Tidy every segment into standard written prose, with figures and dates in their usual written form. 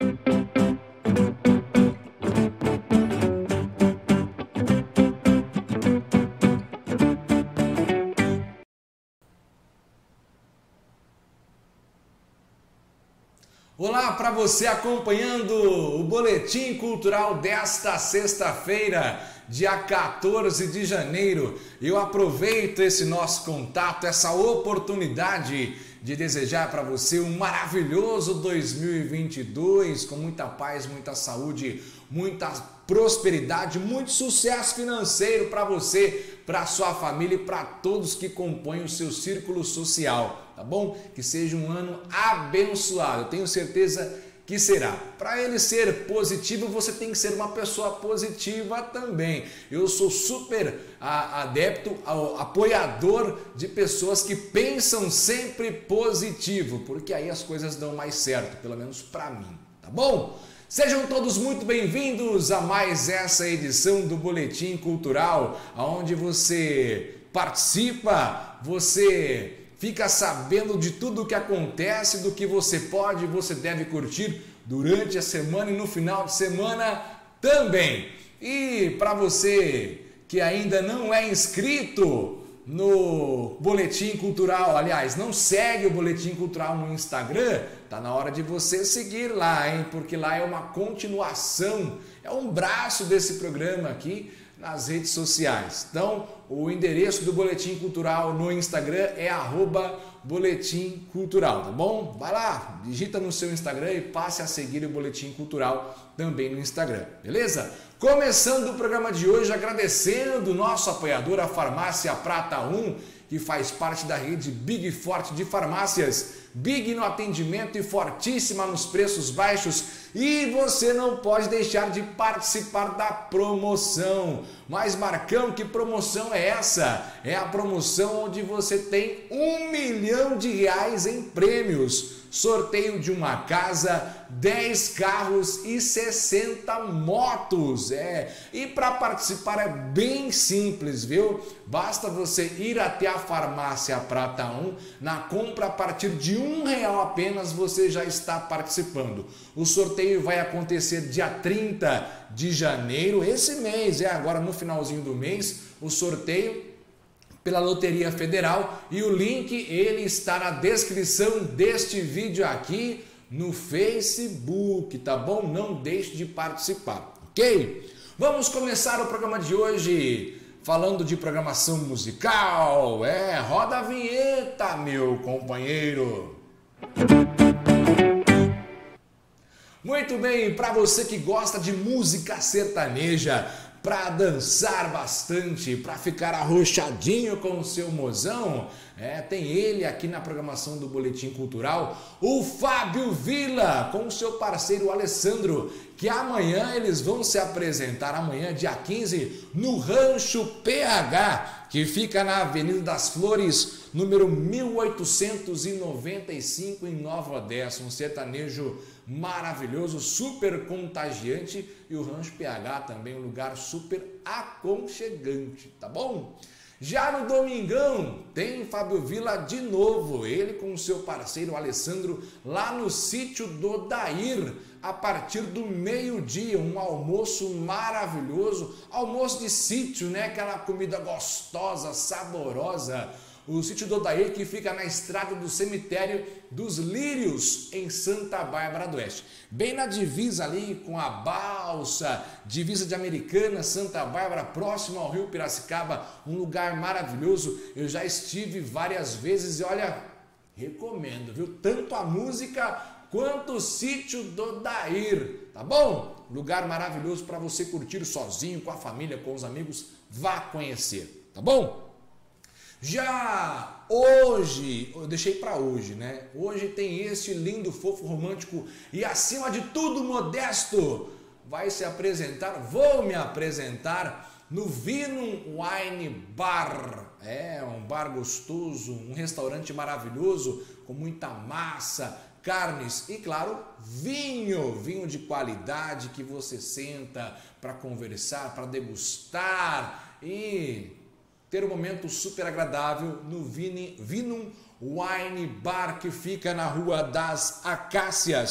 Olá para você acompanhando o Boletim Cultural desta sexta-feira, dia 14 de janeiro. Eu aproveito esse nosso contato, essa oportunidade de desejar para você um maravilhoso 2022, com muita paz, muita saúde, muita prosperidade, muito sucesso financeiro para você, para sua família e para todos que compõem o seu círculo social, tá bom? Que seja um ano abençoado, eu tenho certeza que será. Para ele ser positivo, você tem que ser uma pessoa positiva também. Eu sou super adepto, apoiador de pessoas que pensam sempre positivo, porque aí as coisas dão mais certo, pelo menos para mim, tá bom? Sejam todos muito bem-vindos a mais essa edição do Boletim Cultural, onde você participa, você fica sabendo de tudo o que acontece, do que você pode e você deve curtir durante a semana e no final de semana também. E para você que ainda não é inscrito no Boletim Cultural, aliás, não segue o Boletim Cultural no Instagram, tá na hora de você seguir lá, hein? Porque lá é uma continuação, é um braço desse programa aqui nas redes sociais. Então, o endereço do Boletim Cultural no Instagram é @Boletim Cultural, tá bom? Vai lá, digita no seu Instagram e passe a seguir o Boletim Cultural também no Instagram, beleza? Começando o programa de hoje agradecendo o nosso apoiador, a Farmácia Prata 1, que faz parte da rede Big Forte de farmácias. Big no atendimento e fortíssima nos preços baixos. E você não pode deixar de participar da promoção. Mas Marcão, que promoção é essa? É a promoção onde você tem R$1 milhão em prêmios. Sorteio de uma casa, 10 carros e 60 motos. E para participar é bem simples, viu? Basta você ir até a Farmácia Prata 1, na compra a partir de R$1 apenas você já está participando. O sorteio vai acontecer dia 30 de janeiro, esse mês, agora no finalzinho do mês, o sorteio pela Loteria Federal, e o link ele está na descrição deste vídeo aqui no Facebook, tá bom? Não deixe de participar, ok? Vamos começar o programa de hoje falando de programação musical. Roda a vinheta, meu companheiro. Muito bem, para você que gosta de música sertaneja, para dançar bastante, para ficar arrochadinho com o seu mozão, tem ele aqui na programação do Boletim Cultural, o Fábio Villa, com o seu parceiro Alessandro, que amanhã eles vão se apresentar, amanhã, dia 15, no Rancho PH, que fica na Avenida das Flores, número 1895, em Nova Odessa, um sertanejo maravilhoso, super contagiante, e o Rancho PH também um lugar super aconchegante, tá bom? Já no domingão tem Fábio Villa de novo, ele com o seu parceiro Alessandro lá no sítio do Odair, a partir do meio-dia, um almoço maravilhoso, almoço de sítio, né? Aquela comida gostosa, saborosa. O sítio do Odair, que fica na estrada do cemitério dos Lírios, em Santa Bárbara do Oeste. Bem na divisa ali com a Balsa, divisa de Americana, Santa Bárbara, próximo ao Rio Piracicaba, um lugar maravilhoso. Eu já estive várias vezes e olha, recomendo, viu? Tanto a música quanto o sítio do Odair, tá bom? Lugar maravilhoso para você curtir sozinho, com a família, com os amigos, vá conhecer, tá bom? Já hoje, eu deixei para hoje, né? Hoje tem este lindo, fofo, romântico e acima de tudo modesto. Vai se apresentar, vou me apresentar no Vinum Wine Bar. Um bar gostoso, um restaurante maravilhoso com muita massa, carnes e, claro, vinho de qualidade que você senta para conversar, para degustar e ter um momento super agradável no Vinum Wine Bar, que fica na Rua das Acácias,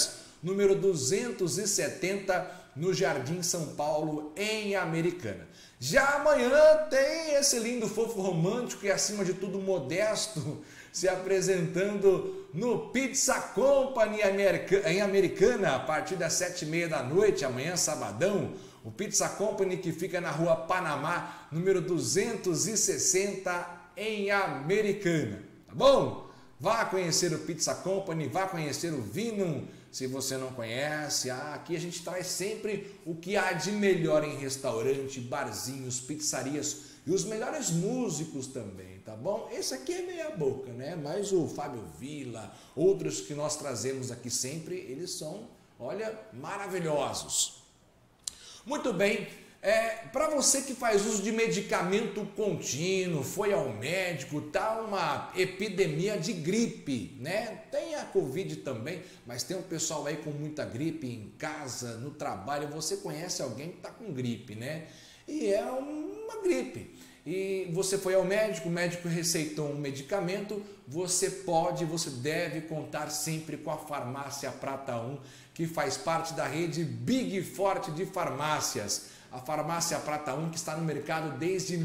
número 270, no Jardim São Paulo, em Americana. Já amanhã tem esse lindo, fofo, romântico e, acima de tudo, modesto, se apresentando no Pizza Company em Americana, a partir das 7h30 da noite, amanhã, sabadão. O Pizza Company, que fica na Rua Panamá, número 260, em Americana. Tá bom? Vá conhecer o Pizza Company, vá conhecer o Vinum, se você não conhece. Aqui a gente traz sempre o que há de melhor em restaurante, barzinhos, pizzarias e os melhores músicos também, tá bom? Esse aqui é meia boca, né? Mas o Fábio Villa, outros que nós trazemos aqui sempre, eles são, olha, maravilhosos. Muito bem. Para você que faz uso de medicamento contínuo, foi ao médico, tá uma epidemia de gripe, né? Tem a Covid também, mas tem um pessoal aí com muita gripe em casa, no trabalho. Você conhece alguém que tá com gripe, né? E é uma gripe. E você foi ao médico, o médico receitou um medicamento, você deve contar sempre com a Farmácia Prata 1, que faz parte da rede Big Forte de farmácias. A Farmácia Prata 1, que está no mercado desde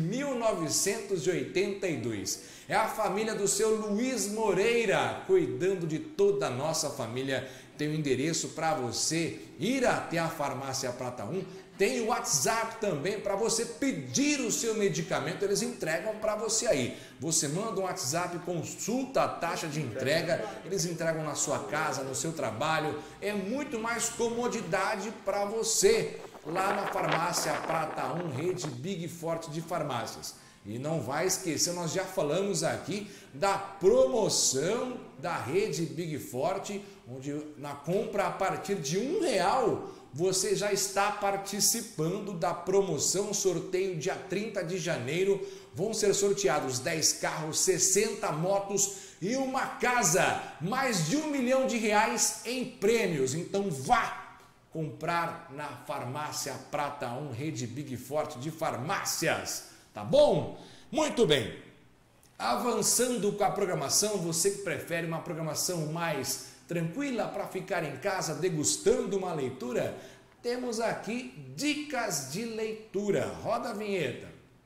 1982. É a família do seu Luiz Moreira, cuidando de toda a nossa família. Tem o endereço para você ir até a Farmácia Prata 1. Tem o WhatsApp também para você pedir o seu medicamento, eles entregam para você aí. Você manda um WhatsApp, consulta a taxa de entrega, eles entregam na sua casa, no seu trabalho. É muito mais comodidade para você. Lá na Farmácia Prata 1, rede Big Forte de farmácias. E não vai esquecer, nós já falamos aqui da promoção da rede Big Forte, onde na compra a partir de R$1, você já está participando da promoção, sorteio dia 30 de janeiro. Vão ser sorteados 10 carros, 60 motos e uma casa, mais de R$1 milhão em prêmios. Então vá comprar na Farmácia Prata 1, rede Big Forte de farmácias, tá bom? Muito bem, avançando com a programação, você que prefere uma programação mais tranquila para ficar em casa degustando uma leitura, temos aqui dicas de leitura. Roda a vinheta.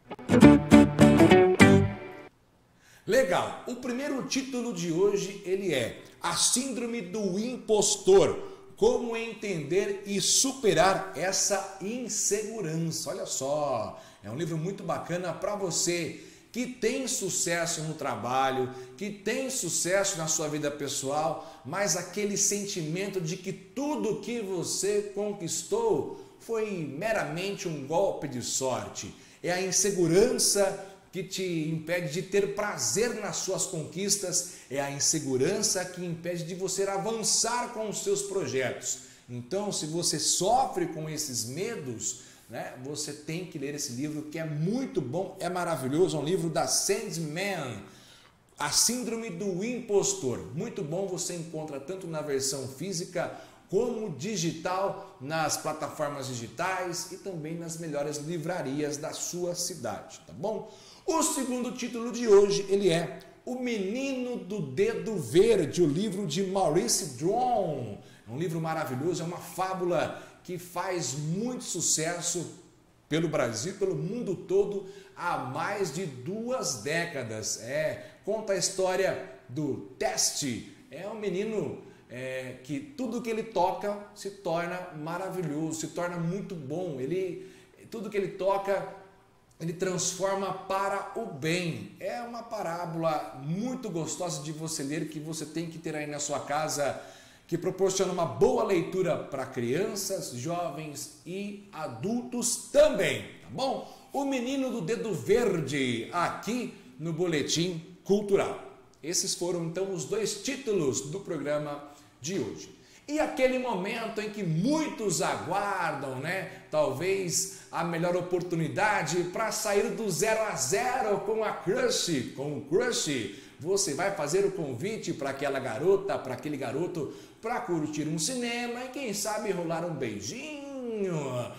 Legal, o primeiro título de hoje ele é A Síndrome do Impostor. Como entender e superar essa insegurança. Olha só, é um livro muito bacana para você que tem sucesso no trabalho, que tem sucesso na sua vida pessoal, mas aquele sentimento de que tudo que você conquistou foi meramente um golpe de sorte. É a insegurança que te impede de ter prazer nas suas conquistas, é a insegurança que impede de você avançar com os seus projetos. Então, se você sofre com esses medos, né, você tem que ler esse livro que é muito bom, é maravilhoso, é um livro da Sandman, A Síndrome do Impostor. Muito bom, você encontra tanto na versão física como digital, nas plataformas digitais e também nas melhores livrarias da sua cidade, tá bom? O segundo título de hoje, ele é O Menino do Dedo Verde, o livro de Maurice Druon. É um livro maravilhoso, é uma fábula que faz muito sucesso pelo Brasil, pelo mundo todo, há mais de 2 décadas. Conta a história do Teste. É um menino que tudo que ele toca se torna maravilhoso, se torna muito bom. Tudo que ele toca, ele transforma para o bem. É uma parábola muito gostosa de você ler, que você tem que ter aí na sua casa, que proporciona uma boa leitura para crianças, jovens e adultos também, tá bom? O Menino do Dedo Verde, aqui no Boletim Cultural. Esses foram então os 2 títulos do programa de hoje. E aquele momento em que muitos aguardam, né? Talvez a melhor oportunidade para sair do 0 a 0 com a crush, com o crush. Você vai fazer o convite para aquela garota, para aquele garoto, para curtir um cinema e quem sabe rolar um beijinho.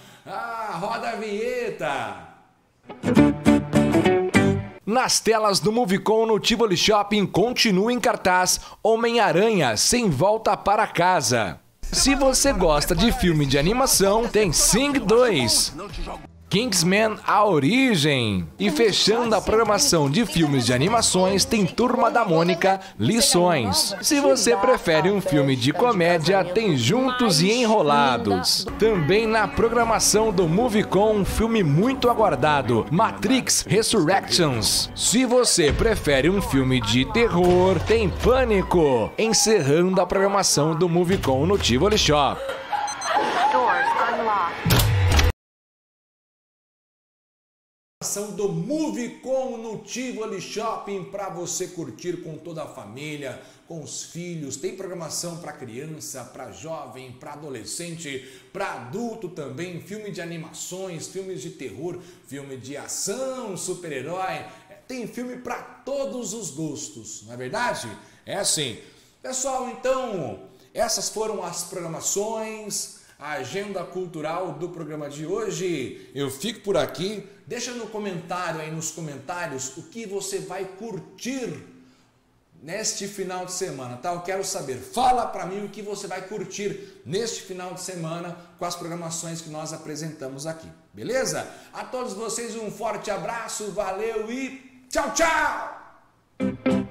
Roda a vinheta! Nas telas do Movicon no Tivoli Shopping continua em cartaz Homem-Aranha Sem Volta para Casa. Se você gosta de filme de animação, tem Sing 2. Kingsman: A Origem. E fechando a programação de filmes de animações, tem Turma da Mônica: Lições. Se você prefere um filme de comédia, tem Juntos e Enrolados. Também na programação do MovieCon, um filme muito aguardado, Matrix Resurrections. Se você prefere um filme de terror, tem Pânico. Encerrando a programação do MovieCon no Tivoli Shop. Do MovieCon no Tivoli Shopping para você curtir com toda a família, com os filhos. Tem programação para criança, para jovem, para adolescente, para adulto também. Filme de animações, filmes de terror, filme de ação, super-herói. Tem filme para todos os gostos, não é verdade? É assim. Pessoal, então, essas foram as programações, a agenda cultural do programa de hoje. Eu fico por aqui. Deixa no comentário aí, nos comentários, o que você vai curtir neste final de semana, tá? Eu quero saber. Fala pra mim o que você vai curtir neste final de semana com as programações que nós apresentamos aqui, beleza? A todos vocês um forte abraço, valeu e tchau, tchau!